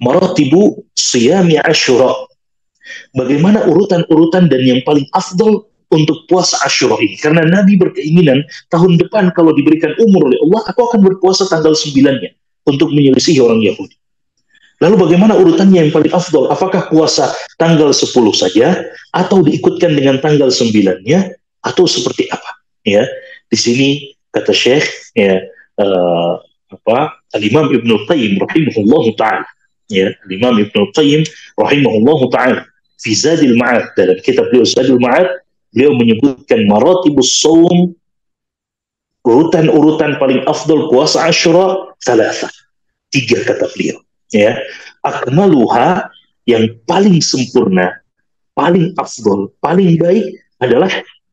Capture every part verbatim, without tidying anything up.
maratibu siyami Asyura. Bagaimana urutan-urutan dan yang paling afdal untuk puasa Asyura ini. Karena Nabi berkeinginan tahun depan kalau diberikan umur oleh Allah, aku akan berpuasa tanggal sembilannya untuk menyelisihi orang Yahudi. Lalu bagaimana urutannya yang paling afdal? Apakah puasa tanggal sepuluh saja atau diikutkan dengan tanggal sembilannya atau seperti apa? Ya, di sini kata Syekh ya uh, apa Al-Imam Ibnu Qayyim rahimahullahu taala. Ya, Al-Imam Ibnu Qayyim rahimahullahu taala fi Zadil Ma'ad, dalam kitab beliau Zadil Ma'ad, beliau menyebutkan maratibus shaum, urutan-urutan paling afdal puasa Asyura, thalatha, tiga kata beliau. Ya, akmaluha, yang paling sempurna, paling afdol, paling baik adalah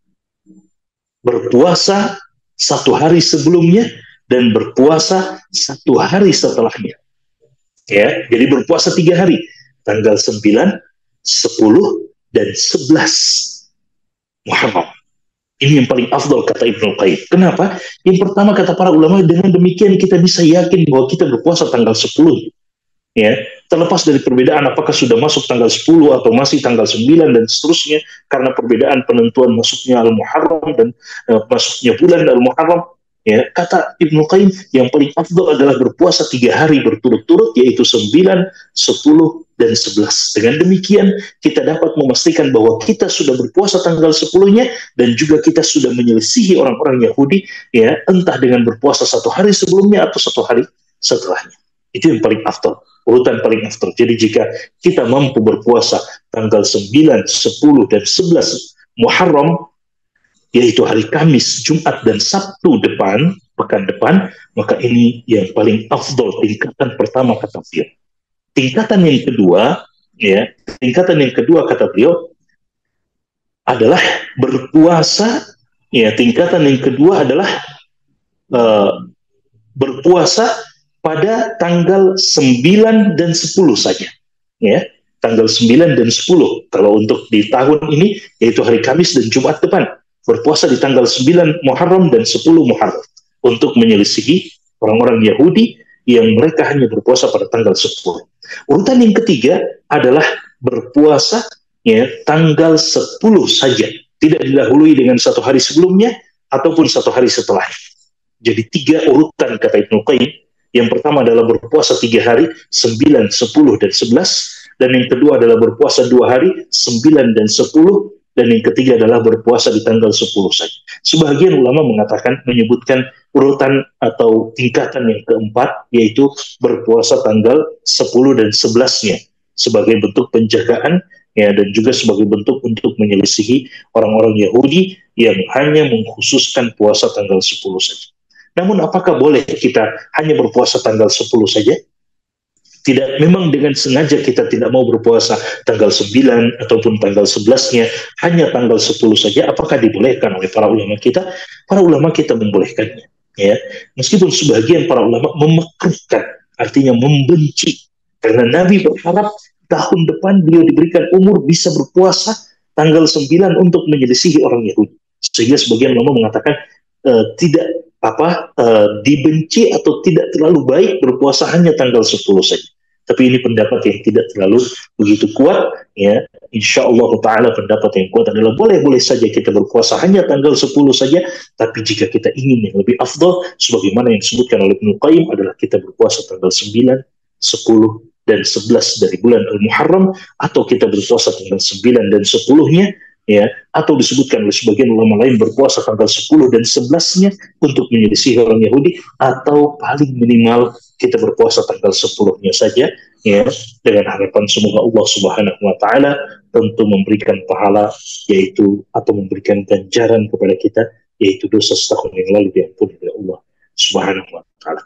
berpuasa satu hari sebelumnya dan berpuasa satu hari setelahnya. Ya, jadi berpuasa tiga hari, tanggal sembilan, sepuluh, dan sebelas Muharram. Ini yang paling afdol kata Ibnu Qayyim. Kenapa? Yang pertama kata para ulama, dengan demikian kita bisa yakin bahwa kita berpuasa tanggal sepuluh. Ya, terlepas dari perbedaan apakah sudah masuk tanggal sepuluh atau masih tanggal sembilan dan seterusnya, karena perbedaan penentuan masuknya Al-Muharram dan uh, masuknya bulan Al-Muharram, ya, kata Ibnu Qayyim yang paling afdal adalah berpuasa tiga hari berturut-turut, yaitu sembilan, sepuluh, dan sebelas. Dengan demikian kita dapat memastikan bahwa kita sudah berpuasa tanggal sepuluhnya dan juga kita sudah menyelisihi orang-orang Yahudi, ya, entah dengan berpuasa satu hari sebelumnya atau satu hari setelahnya. Itu yang paling afdal, urutan paling afdal. Jadi jika kita mampu berpuasa tanggal sembilan, sepuluh, dan sebelas Muharram, yaitu hari Kamis, Jumat, dan Sabtu depan, pekan depan, maka ini yang paling afdal, tingkatan pertama kata beliau. Tingkatan yang kedua, ya, tingkatan yang kedua kata beliau adalah berpuasa, ya, tingkatan yang kedua adalah uh, berpuasa pada tanggal sembilan dan sepuluh saja, ya, tanggal sembilan dan sepuluh. Kalau untuk di tahun ini yaitu hari Kamis dan Jumat depan, berpuasa di tanggal sembilan Muharram dan sepuluh Muharram untuk menyelisihi orang-orang Yahudi yang mereka hanya berpuasa pada tanggal sepuluh. Urutan yang ketiga adalah berpuasa, ya, tanggal sepuluh saja, tidak didahului dengan satu hari sebelumnya ataupun satu hari setelahnya. Jadi tiga urutan kata Ibnu Qayyim. Yang pertama adalah berpuasa tiga hari, sembilan, sepuluh, dan sebelas. Dan yang kedua adalah berpuasa dua hari, sembilan dan sepuluh. Dan yang ketiga adalah berpuasa di tanggal sepuluh saja. Sebagian ulama mengatakan, menyebutkan urutan atau tingkatan yang keempat, yaitu berpuasa tanggal sepuluh dan sebelasnya, sebagai bentuk penjagaan, ya, dan juga sebagai bentuk untuk menyelisihi orang-orang Yahudi yang hanya mengkhususkan puasa tanggal sepuluh saja. Namun apakah boleh kita hanya berpuasa tanggal sepuluh saja? Tidak, memang dengan sengaja kita tidak mau berpuasa tanggal sembilan ataupun tanggal sebelasnya, hanya tanggal sepuluh saja. Apakah dibolehkan oleh para ulama kita? Para ulama kita membolehkannya, ya. Meskipun sebagian para ulama memakruhkan, artinya membenci, karena Nabi berharap tahun depan beliau diberikan umur bisa berpuasa tanggal sembilan untuk menyelisihi orang Yahudi. Sehingga sebagian ulama mengatakan uh, tidak apa uh, dibenci atau tidak terlalu baik berpuasa hanya tanggal sepuluh saja. Tapi ini pendapat yang tidak terlalu begitu kuat, ya. Insyaallah taala pendapat yang kuat adalah boleh-boleh saja kita berpuasa hanya tanggal sepuluh saja, tapi jika kita ingin yang lebih afdal, sebagaimana yang disebutkan oleh Ibnu Qayyim, adalah kita berpuasa tanggal sembilan, sepuluh, dan sebelas dari bulan Al-Muharram, atau kita berpuasa tanggal sembilan dan sepuluhnya, ya, atau disebutkan oleh sebagian ulama lain berpuasa tanggal sepuluh dan sebelasnya untuk menyelisihi orang Yahudi, atau paling minimal kita berpuasa tanggal sepuluhnya saja, ya, dengan harapan semoga Allah Subhanahu wa taala tentu memberikan pahala, yaitu atau memberikan ganjaran kepada kita, yaitu dosa setahun yang lalu diampuni oleh Allah Subhanahu wa taala.